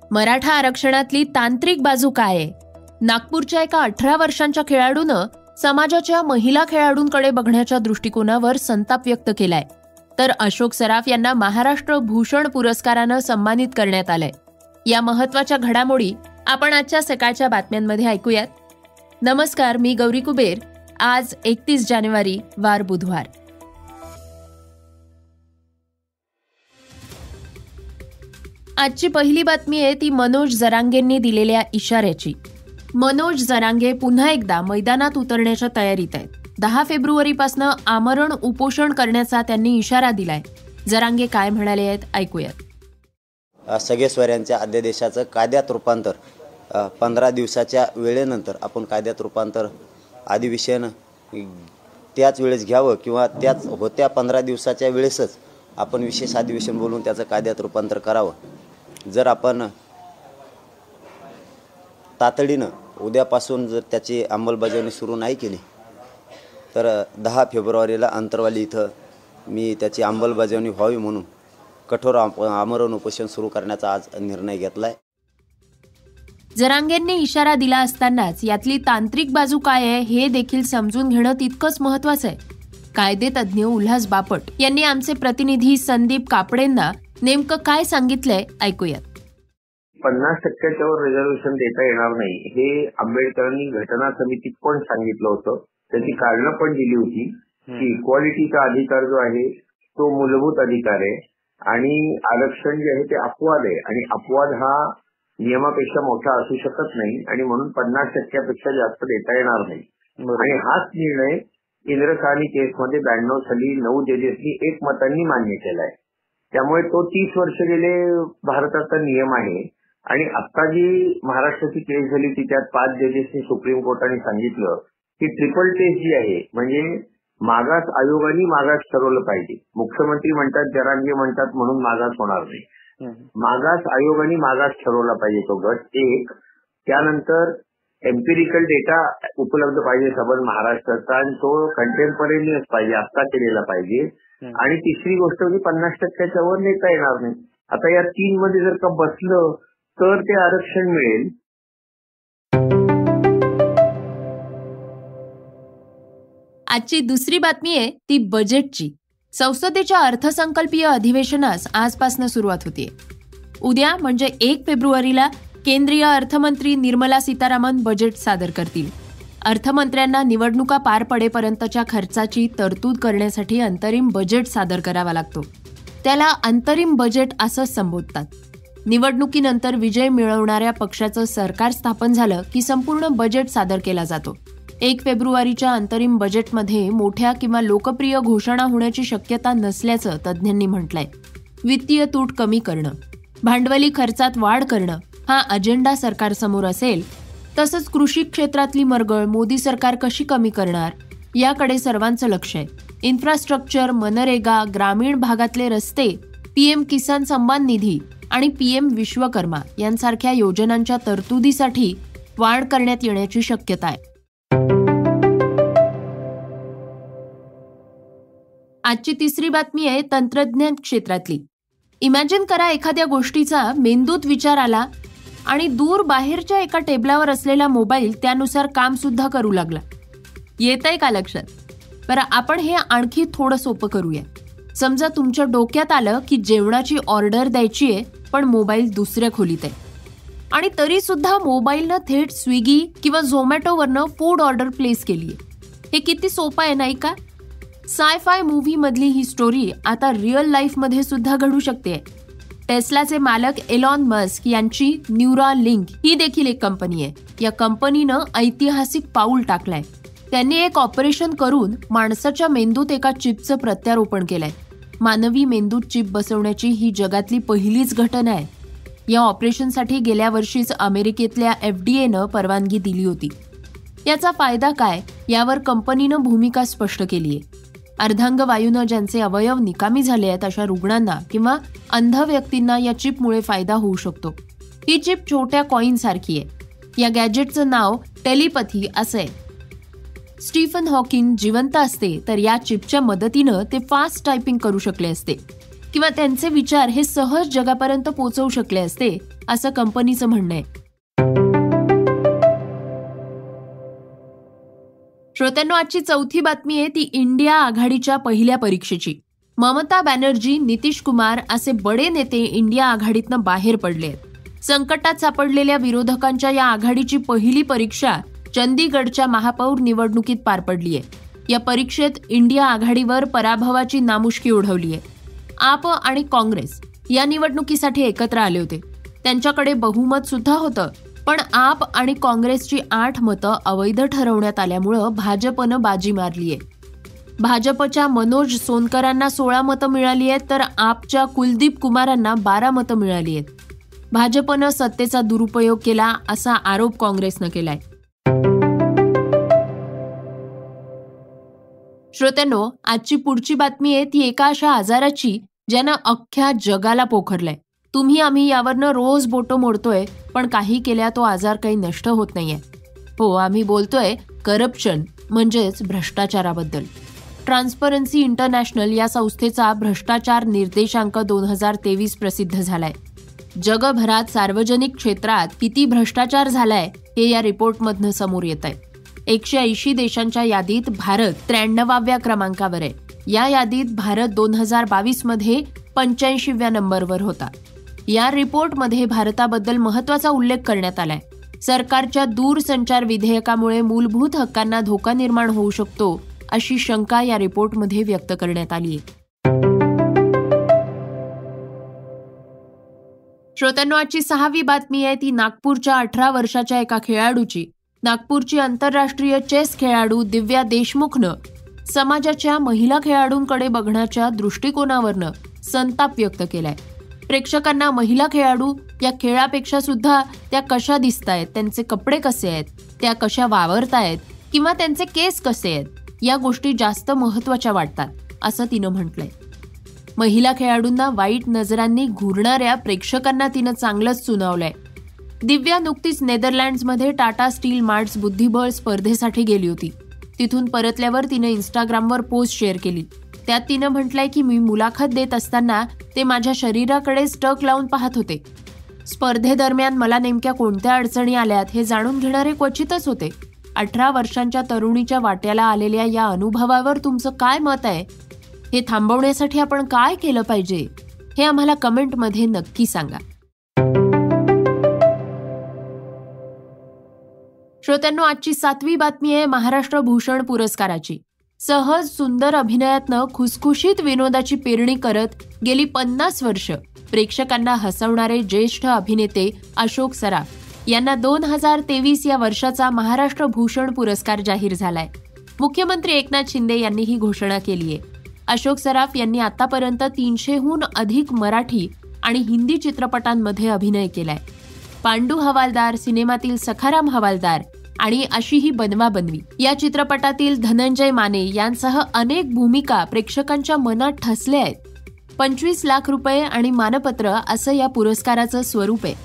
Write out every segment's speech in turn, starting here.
मराठा आरक्षणातली तांत्रिक बाजू काय आहे? नागपूरच्या एका 18 वर्षांच्या खेळाडूनं समाजाच्या महिला खेळाडूंकडे बघण्याच्या दृष्टिकोनावर संताप व्यक्त केलाय. तर अशोक सराफ यांना महाराष्ट्र भूषण पुरस्कारानं सन्मानित करण्यात आलंय. या महत्वाच्या घडामोडी आपण आजच्या सकाळच्या बातम्यांमध्ये ऐकूयात. नमस्कार, मी गौरी कुबेर. आज 31 जानेवारी वार बुधवार. आजची पहिली बातमी आहे ती मनोज जरांगेंनी दिलेल्या इशाऱ्याची. मनोज जरांगे पुन्हा एकदा मैदानात उतरण्याच्या तयारीत आहेत. 10 फेब्रुवारीपासून आमरण उपोषण करण्याचा त्यांनी इशारा दिलाय. जरांगे काय म्हणाले आहेत ऐकूयात. सगळे स्वऱ्यांच्या अध्यादेशाचं कायद्यात रूपांतर 15 दिवसाच्या वेळेनंतर आपण कायद्यात रूपांतर अधिवेशन त्याच वेळेस घ्यावं किंवा त्याच होत्या 15 दिवसाच्या वेळेसच आपण विशेष अधिवेशन बोलून त्याचं कायद्यात रूपांतर करावं. जर आपण तातडीनं उद्यापासून जर त्याची अंमलबजावणी सुरू नाही केली तर 10 फेब्रुवारीला अंतरवाली इथं मी त्याची अंमलबजावणी व्हावी म्हणून कठोर आमरण उपोषण सुरू करण्याचा आज निर्णय घेतलाय. जरांगेंनी इशारा दिला असतानाच यातली तांत्रिक बाजू काय आहे हे देखील समजून घेणं तितकंच महत्वाचं आहे. कायदेतज्ञ उल्हास बापट यांनी आमचे प्रतिनिधी संदीप कापडेंना नेमकं काय सांगितलंय ऐकूयात. 50% रिझर्वेशन देता येणार नाही हे आंबेडकरांनी घटना समितीत पण सांगितलं होतं. त्याची कारणं पण दिली होती की इक्वालिटीचा अधिकार जो आहे तो मूलभूत अधिकार आहे आणि आरक्षण जे आहे ते अपवाद आहे आणि अपवाद हा नियमापेक्षा मोठा असू शकत नाही आणि म्हणून 50% जास्त देता येणार नाही. आणि हाच निर्णय इंद्रसानी केसमध्ये 92 साली 9 जजेसनी एकमतांनी मान्य केलाय. त्यामुळे तो 30 वर्ष गेले भारताचा नियम आहे. आणि आता जी महाराष्ट्राची केस झाली ती त्यात 5 जजेसनी सुप्रीम कोर्टाने सांगितलं की ट्रिपल टेस्ट जी आहे म्हणजे मागास आयोगाने मागास ठरवलं पाहिजे. मुख्यमंत्री म्हणतात, जरांगे म्हणतात म्हणून मागास होणार नाही. मागास आयोगाने मागास ठरवला पाहिजे तो गट एक. त्यानंतर एम्पिरिकल डेटा उपलब्ध पाहिजे सबंध महाराष्ट्राचा आणि तो कंटेम्परेनियस पाहिजे, आत्ता केलेला पाहिजे. आणि तिसरी गोष्ट म्हणजे 50%च्या वर नेता येणार नाही. आता या 3 मध्ये जर का बसलं तर ते आरक्षण मिळेल. आजची दुसरी बातमी आहे ती बजेटची. संसदेच्या अर्थसंकल्पीय अधिवेशनास आजपासून सुरुवात होतीये. उद्या म्हणजे 1 फेब्रुवारीला केंद्रीय अर्थमंत्री निर्मला सीतारामन बजेट सादर करतील. अर्थमंत्र्यांना निवडणुका पार पडेपर्यंतच्या खर्चाची तरतूद करण्यासाठी अंतरिम बजेट सादर करावा लागतो. त्याला अंतरिम बजेट असं संबोधतात. निवडणुकीनंतर विजय मिळवणाऱ्या पक्षाचं सरकार स्थापन झालं की संपूर्ण बजेट सादर केला जातो. 1 फेब्रुवारीच्या अंतरिम बजेटमध्ये मोठ्या किंवा लोकप्रिय घोषणा होण्याची शक्यता नसल्याचं तज्ज्ञांनी म्हटलंय. वित्तीय तूट कमी करणं, भांडवली खर्चात वाढ करणं हा अजेंडा सरकारसमोर असेल. तसंच कृषी क्षेत्रातली मरगळ मोदी सरकार कशी कमी करणार याकडे सर्वांचं लक्ष आहे. इन्फ्रास्ट्रक्चर, मनरेगा, ग्रामीण भागातले रस्ते, पीएम किसान सन्मान निधी आणि पीएम विश्वकर्मा यांसारख्या योजनांच्या तरतुदीसाठी वाढ करण्यात येण्याची शक्यता आहे. आजची तिसरी बातमी आहे तंत्रज्ञान क्षेत्रातली. इमॅजिन करा एखाद्या गोष्टीचा मेंदूत विचार आला आणि दूर बाहेरच्या एका टेबलावर असलेला मोबाईल त्यानुसार काम सुद्धा करू लागला. येतंय का लक्षात? बरं, आपण हे आणखी थोडं सोपं करूया. समजा तुमच्या डोक्यात आलं की जेवणाची ऑर्डर द्यायची आहे पण मोबाईल दुसऱ्या खोलीत आहे आणि तरी सुद्धा मोबाईलनं थेट स्विगी किंवा झोमॅटोवरनं फूड ऑर्डर प्लेस केली आहे. हे किती सोपं आहे नाही का? साय-फाय मूव्ही मधली ही स्टोरी आता रिअल लाईफमध्ये सुद्धा घडू शकते. टेस्लाचे मालक एलॉन मस्क यांची न्यूरालिंक ही देखील एक कंपनी आहे. या कंपनीनं ऐतिहासिक पाऊल टाकलंय. त्यांनी एक ऑपरेशन करून माणसाच्या मेंदूत एका चिपचं प्रत्यारोपण केलंय. मानवी मेंदूत चिप बसवण्याची ही जगातली पहिलीच घटना आहे. या ऑपरेशनसाठी गेल्या वर्षीच अमेरिकेतल्या FDAनं परवानगी दिली होती. याचा फायदा काय यावर कंपनीनं भूमिका स्पष्ट केली आहे. अर्धांगवायूनं ज्यांचे अवयव निकामी झाले आहेत अशा रुग्णांना किंवा अंध व्यक्तींना या चिपमुळे फायदा होऊ शकतो. ही चिप छोट्या कॉईनसारखी आहे. या गॅजेटचं नाव टेलिपॅथी असं आहे. स्टीफन हॉकिंग जिवंत असते तर या चिपच्या मदतीनं ते फास्ट टायपिंग करू शकले असते. किंवा त्यांचे विचार हे सहज जगापर्यंत पोहोचवू शकले असते, असं कंपनीचं म्हणणं आहे. श्रोत्यांनो, आजची चौथी बातमी आहे ती इंडिया आघाडीच्या पहिल्या परीक्षेची. ममता बॅनर्जी, नितीश कुमार असे बडे नेते इंडिया आघाडीतनं बाहेर पडले आहेत. संकटात सापडलेल्या विरोधकांच्या या आघाडीची पहिली परीक्षा चंदीगडच्या महापौर निवडणुकीत पार पडली आहे. या परीक्षेत इंडिया आघाडीवर पराभवाची नामुष्की ओढवली आहे. आप आणि काँग्रेस या निवडणुकीसाठी एकत्र आले होते. त्यांच्याकडे बहुमत सुद्धा होतं, पण आप आणि काँग्रेसची 8 मतं अवैध ठरवण्यात आल्यामुळं भाजपनं बाजी मारली आहे. भाजपच्या मनोज सोनकरांना 16 मतं मिळाली आहेत, तर आपच्या कुलदीप कुमारांना 12 मतं मिळाली आहेत. भाजपनं सत्तेचा दुरुपयोग केला असा आरोप काँग्रेसनं केलाय. श्रोत्यांनो, आजची पुढची बातमी आहे ती एका अशा आजाराची ज्यानं अख्ख्या जगाला पोखरलंय. तुम्ही आम्ही यावरनं रोज बोटं मोडतोय, पण काही केल्या तो आजार काही नष्ट होत नाहीये. हो, आम्ही बोलतोय करप्शन म्हणजेच भ्रष्टाचाराबद्दल. ट्रान्सपरन्सी इंटरनॅशनल या संस्थेचा भ्रष्टाचार निर्देशांक 2023 प्रसिद्ध झालाय. जगभरात सार्वजनिक क्षेत्रात किती भ्रष्टाचार झालाय हे या रिपोर्टमधनं समोर येत आहे. 180 देशांच्या यादीत भारत 93व्या क्रमांकावर आहे. या यादीत भारत 2022 मध्ये 85व्या नंबरवर होता. या रिपोर्टमध्ये भारताबद्दल महत्त्वाचा उल्लेख करण्यात आलाय. सरकारच्या दूरसंचार विधेयकामुळे मूलभूत हक्कांना धोका निर्माण होऊ शकतो अशी शंका या रिपोर्टमध्ये व्यक्त करण्यात आली आहे. श्रोत्यांनो, आजची 6वी बातमी आहे ती नागपूरच्या 18 वर्षाच्या एका खेळाडूची. नागपूरची आंतरराष्ट्रीय चेस खेळाडू दिव्या देशमुखनं समाजाच्या महिला खेळाडूंकडे बघण्याच्या दृष्टिकोनावरनं संताप व्यक्त केलाय. प्रेक्षकांना महिला खेळाडू या खेळापेक्षा सुद्धा त्या कशा दिसतायत, त्यांचे कपडे कसे आहेत, त्या कशा वावरतायत किंवा त्यांचे केस कसे आहेत, या गोष्टी जास्त महत्त्वाच्या वाटतात असं तिनं म्हटलंय. महिला खेळाडूंना वाईट नजरांनी घुरणाऱ्या प्रेक्षकांना तिनं चांगलंच सुनावलंय. दिव्या नुकतीच नेदरलँड्समध्ये टाटा स्टील मार्ट्स बुद्धिबळ स्पर्धेसाठी गेली होती. तिथून परतल्यावर तिनं इंस्टाग्रामवर पोस्ट शेअर केली. त्यात तिनं म्हटलंय की मी मुलाखत देत असताना ते माझ्या शरीराकडे स्टक लावून पाहत होते. स्पर्धेदरम्यान मला नेमक्या कोणत्या अडचणी आल्यात हे जाणून घेणारे क्वचितच होते. 18 वर्षांच्या तरुणीच्या वाट्याला आलेल्या या अनुभवावर तुमचं काय मत आहे? हे थांबवण्यासाठी आपण काय केलं पाहिजे हे आम्हाला कमेंटमध्ये नक्की सांगा. श्रोत्यांनो, आजची 7वी बातमी आहे महाराष्ट्र भूषण पुरस्काराची. सहज सुंदर अभिनयातनं खुसखुशीत विनोदाची पेरणी करत गेली 50 वर्ष प्रेक्षकांना हसवणारे ज्येष्ठ अभिनेते अशोक सराफ यांना 2023 या वर्षाचा महाराष्ट्र भूषण पुरस्कार जाहीर झालाय. मुख्यमंत्री एकनाथ शिंदे यांनी ही घोषणा केली आहे. अशोक सराफ यांनी आतापर्यंत 300हून अधिक मराठी आणि हिंदी चित्रपटांमध्ये अभिनय केलाय. पांडू हवालदार सिनेमातील सखाराम हवालदार आणि अशी ही बनवा बनवी या चित्रपटातील धनंजय माने यांसह अनेक भूमिका प्रेक्षकांच्या मनात ठसल्या आहेत. 25 लाख रुपये आणि मानपत्र असं या पुरस्काराचं स्वरूप आहे.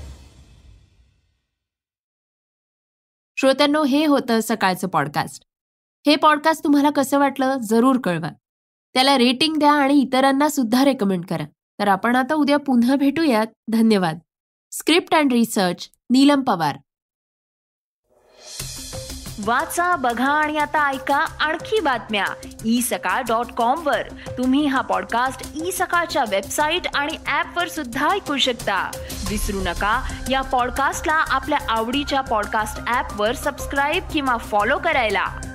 श्रोत्यांनो, हे होतं सकाळचं पॉडकास्ट. हे पॉडकास्ट तुम्हाला कसं वाटलं जरूर कळवा. त्याला रेटिंग द्या आणि इतरांना सुद्धा रेकमेंड करा. तर आपण आता उद्या पुन्हा भेटूयात. धन्यवाद. Script and research Neelam Pawar. वाचा, बघा आणि आता ऐका आणखी बातम्या isakal.com वर. तुम्ही हा पॉडकास्ट isakal वेबसाईट आणि ऍपवर सुद्धा ऐकू शकता. विसरू नका या पॉडकास्टला आपल्या आवडीच्या पॉडकास्ट ऍपवर सबस्क्राईब किंवा फॉलो करायला.